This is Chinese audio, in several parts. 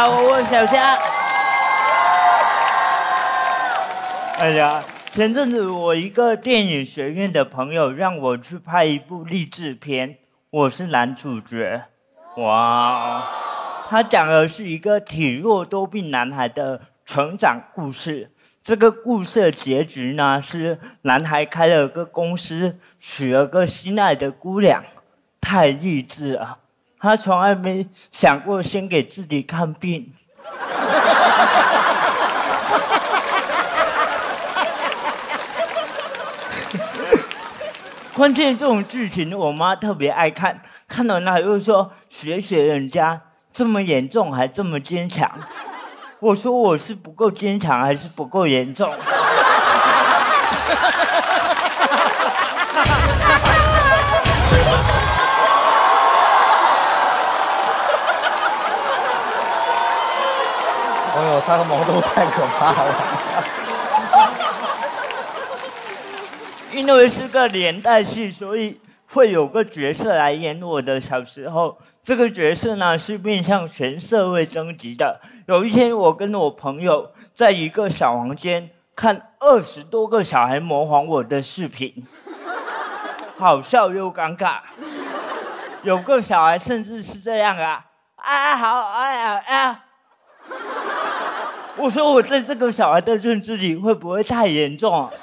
好，我小虾。哎呀，前阵子我一个电影学院的朋友让我去拍一部励志片，我是男主角。哇，他讲的是一个体弱多病男孩的成长故事。这个故事的结局呢，是男孩开了个公司，娶了个心爱的姑娘，太励志了。他从来没想过先给自己看病。关键这种剧情，我妈特别爱看，看到那又说学人家这么严重还这么坚强。我说我是不够坚强还是不够严重？ 哎呦，他和毛豆太可怕了。 因为是个连带戏，所以会有个角色来演我的小时候。这个角色呢是面向全社会征集的。有一天，我跟我朋友在一个小房间看20多个小孩模仿我的视频，好笑又尴尬。有个小孩甚至是这样啊，好，我说我在这个小孩的认知里会不会太严重啊？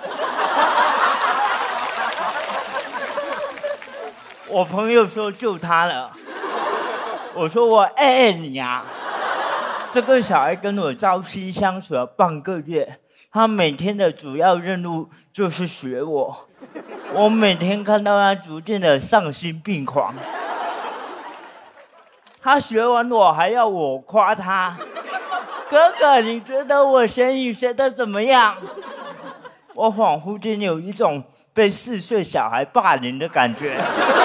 我朋友说就他了，我说我爱你啊。这个小孩跟我朝夕相处了半个月，他每天的主要任务就是学我。我每天看到他逐渐的丧心病狂。他学完我还要我夸他，哥哥，你觉得我学你学的怎么样？我恍惚间有一种被4岁小孩霸凌的感觉。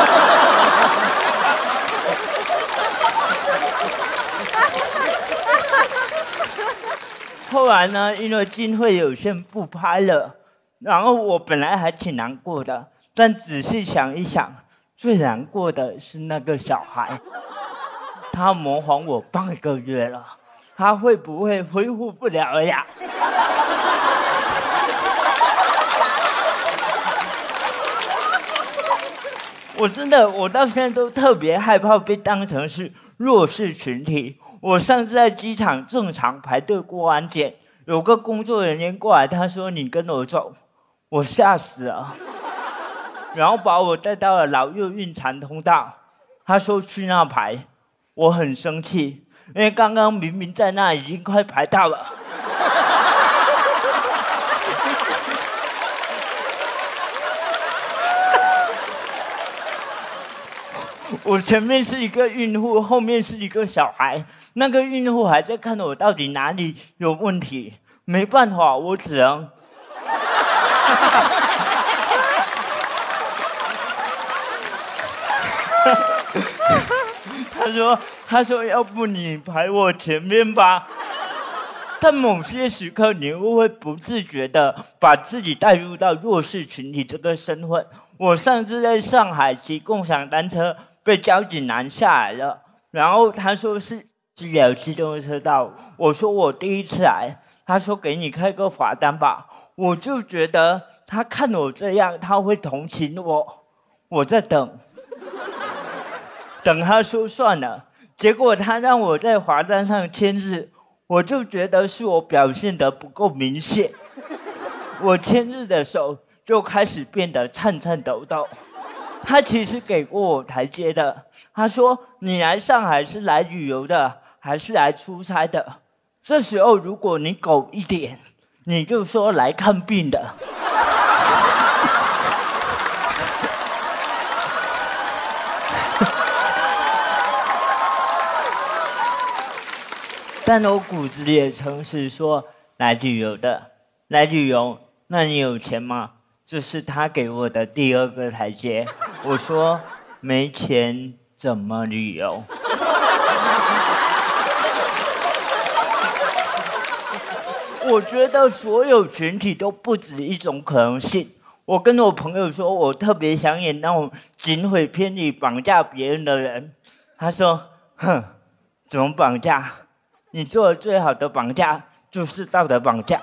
后来呢，因为经费有限不拍了，然后我本来还挺难过的，但仔细想一想，最难过的是那个小孩，他模仿我半个月了，他会不会恢复不了呀？我到现在都特别害怕被当成是弱势群体。我上次在机场正常排队过安检，有个工作人员过来，他说你跟我走，我吓死了，然后把我带到了老幼孕产通道，他说去那排，我很生气，因为刚刚明明在那已经快排到了。我前面是一个孕妇，后面是一个小孩，那个孕妇还在看我到底哪里有问题，没办法，我只能他说要不你排我前面吧。但某些时刻，你会不自觉的把自己带入到弱势群体这个身份。我上次在上海骑共享单车，被交警拦下来了，然后他说是治疗机动车道，我说我第一次来，他说给你开个罚单吧，我就觉得他看我这样，他会同情我，我在等他说算了，结果他让我在罚单上签字。我就觉得是我表现得不够明显，我签字的手就开始变得颤抖。他其实给过我台阶的，他说你来上海是来旅游的还是来出差的？这时候如果你狗一点，你就说来看病的。但我骨子里也诚实说来旅游的，来旅游，那你有钱吗？这是他给我的第2个台阶。我说没钱怎么旅游？我觉得所有群体都不止一种可能性。我跟我朋友说，我特别想演那种警匪片里绑架别人的人。他说：“哼，怎么绑架？ 你做的最好的绑架就是道德绑架。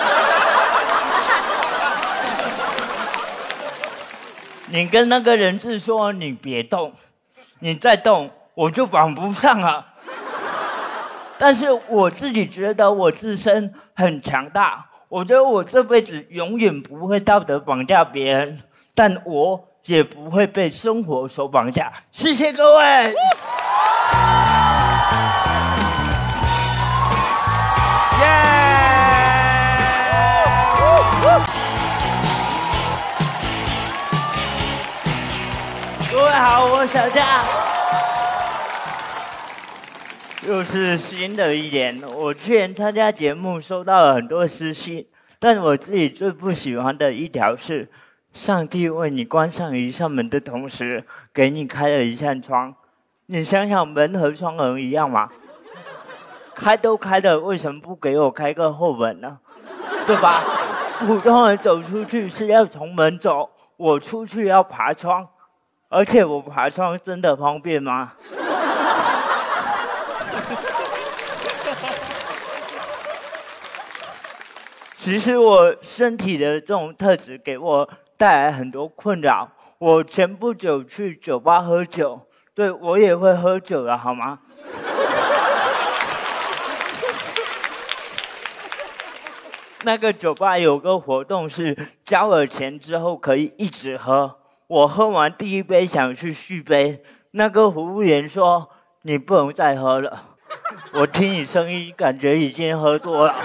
你跟那个人质说你别动，你再动我就绑不上了。但是我自己觉得我自身很强大，我觉得我这辈子永远不会道德绑架别人，但我也不会被生活所绑架。谢谢各位。各位好，我是小佳。又是新的一年，我去年参加节目收到了很多私信，但我自己最不喜欢的一条是，上帝为你关上一扇门的同时，给你开了一扇窗。你想想，门和窗能一样吗？开都开了，为什么不给我开个后门呢？对吧？普通人走出去是要从门走，我出去要爬窗，而且我爬窗真的方便吗？其实我身体的这种特质给我带来很多困扰。我前不久去酒吧喝酒，对，我也会喝酒的，好吗？那个酒吧有个活动是交了钱之后可以一直喝。我喝完第一杯想去续杯，那个服务员说你不能再喝了。我听你声音感觉已经喝多了。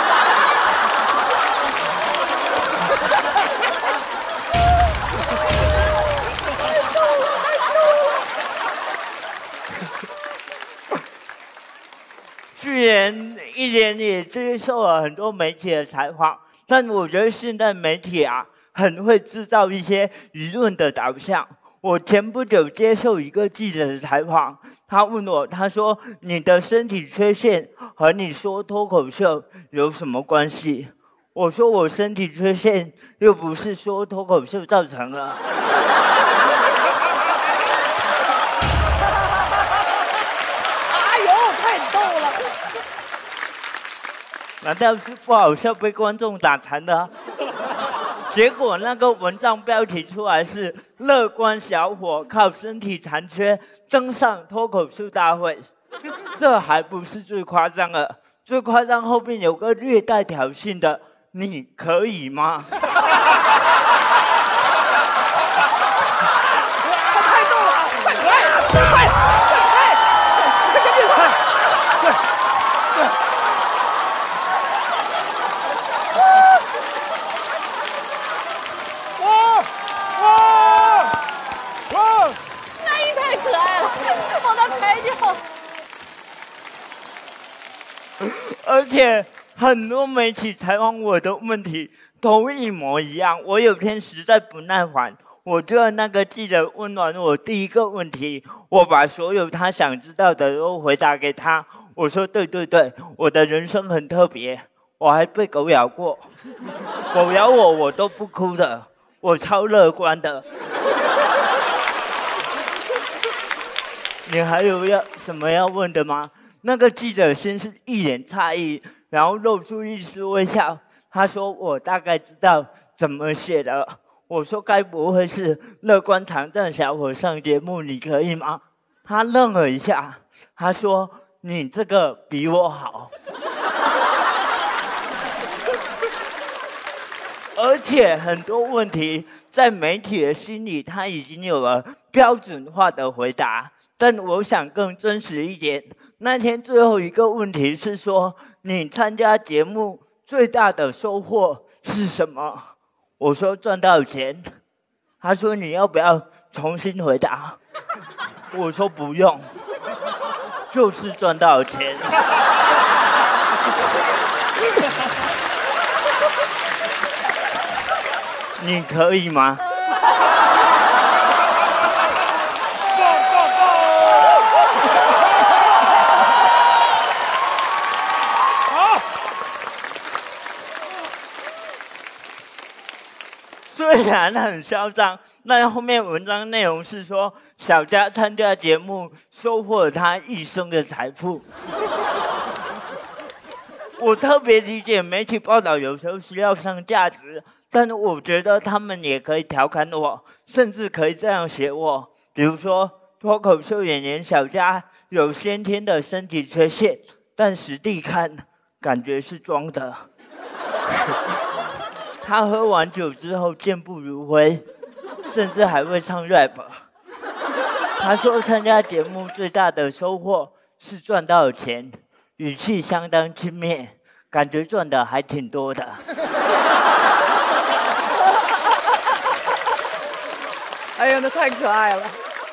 去年一年也接受了很多媒体的采访，但我觉得现在媒体很会制造一些舆论的导向。我前不久接受一个记者的采访，他问我，他说你的身体缺陷和你说脱口秀有什么关系？我说我身体缺陷又不是说脱口秀造成的。难道是不好笑被观众打残的？结果那个文章标题出来是“乐观小伙靠身体残缺登上脱口秀大会”，这还不是最夸张的，最夸张后面有个略带挑衅的“你可以吗？” 太逗了，快快！ 而且很多媒体采访我的问题都一模一样。我有天实在不耐烦，我就让那个记者问完我第一个问题，我把所有他想知道的都回答给他。我说对，我的人生很特别，我还被狗咬过，狗咬我都不哭的，我超乐观的。你还有什么要问的吗？那个记者先是一脸诧异，然后露出一丝微笑。他说：“我大概知道怎么写的。”我说：“该不会是乐观常战小伙上节目，你可以吗？”他愣了一下，他说：“你这个比我好。”而且很多问题在媒体的心里，他已经有了标准化的回答。但我想更真实一点。那天最后一个问题是说，你参加节目最大的收获是什么？我说赚到钱。他说你要不要重新回答？我说不用，就是赚到钱。你可以吗？虽然很嚣张，但后面文章内容是说，小佳参加节目收获了他一生的财富。 我特别理解媒体报道有时候需要上价值，但是我觉得他们也可以调侃我，甚至可以这样写我，比如说脱口秀演员小佳有先天的身体缺陷，但实地看感觉是装的。他喝完酒之后健步如飞，甚至还会唱 rap。他说参加节目最大的收获是赚到钱，语气相当轻蔑，感觉赚的还挺多的。 哎呀，那太可爱了。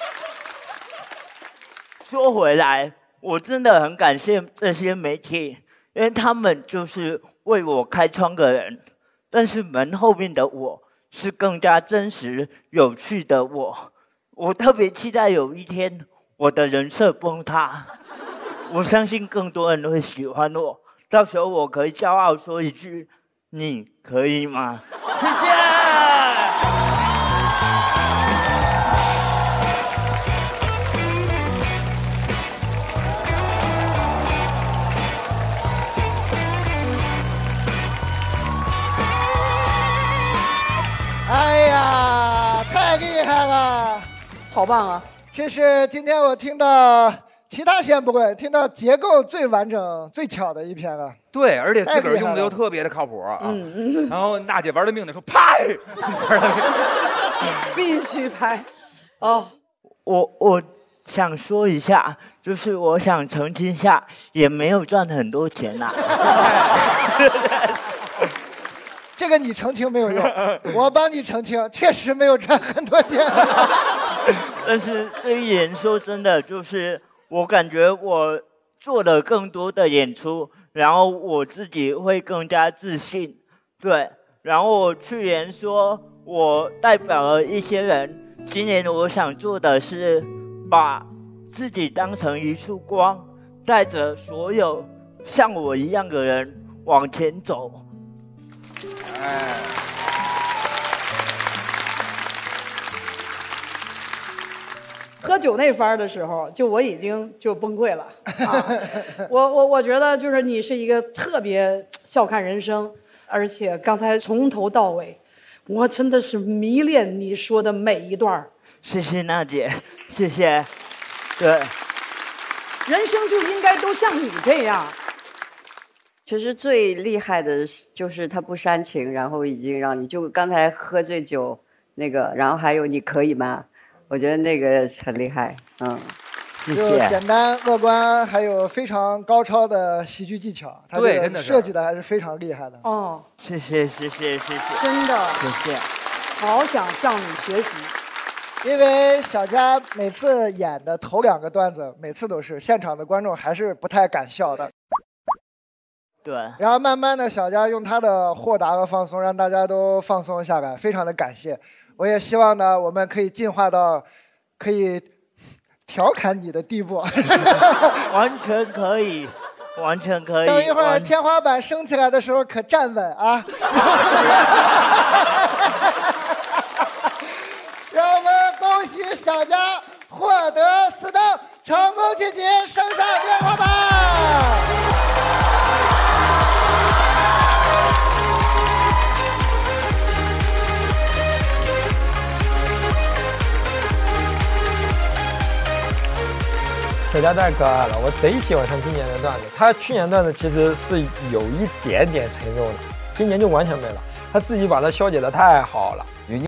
说回来，我真的很感谢这些媒体，因为他们就是为我开窗的人。但是门后面的我是更加真实、有趣的我。我特别期待有一天我的人设崩塌，我相信更多人会喜欢我。到时候我可以骄傲说一句：“你可以吗？”谢谢。 哎呀，太厉害了！ 好棒啊！ 这是今天我听到其他先不会，听到结构最完整、最巧的一篇了。 对，而且自个儿用的又特别的靠谱啊。然后娜姐玩了命的说拍， 必须拍。哦， 我想说一下，就是我想澄清一下，也没有赚很多钱啦。 这个你澄清没有用，我帮你澄清，确实没有赚很多钱。 但是这一点说真的，就是我感觉我做了更多的演出，然后我自己会更加自信，对。然后我去年说我代表了一些人，今年我想做的是把自己当成一束光，带着所有像我一样的人往前走。 哎， 喝酒那番的时候，就我已经就崩溃了啊！我觉得就是你是一个特别笑看人生，而且刚才从头到尾，我真的是迷恋你说的每一段。 谢谢娜姐，谢谢。对， 人生就应该都像你这样。 其实最厉害的就是他不煽情，然后已经让你就刚才喝醉酒那个，然后还有你可以吗？我觉得那个很厉害， 谢就谢。 简单乐观，还有非常高超的喜剧技巧，他这个设计的还是非常厉害的。 哦， 谢谢谢谢谢谢， 真的， 谢谢。 好想向你学习。 因为小佳每次演的头2个段子，每次都是现场的观众还是不太敢笑的。 对， 然后慢慢的，小佳用他的豁达和放松，让大家都放松下来，非常的感谢。我也希望呢，我们可以进化到可以调侃你的地步。 完全可以，完全可以。 等一会儿天花板升起来的时候，可站稳啊！让我们恭喜小佳获得4等，成功晋级，升上天花板。 小佳太可爱了，我贼喜欢他今年的段子。他去年段子其实是有一点点沉重的，今年就完全没了。他自己把它消解的太好了。